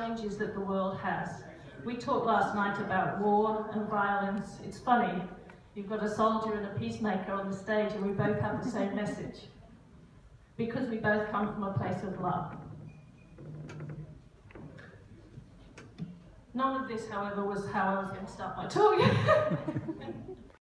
challenges that the world has. We talked last night about war and violence. It's funny, you've got a soldier and a peacemaker on the stage and we both have the same message, because we both come from a place of love. None of this, however, was how I was going to start my talk.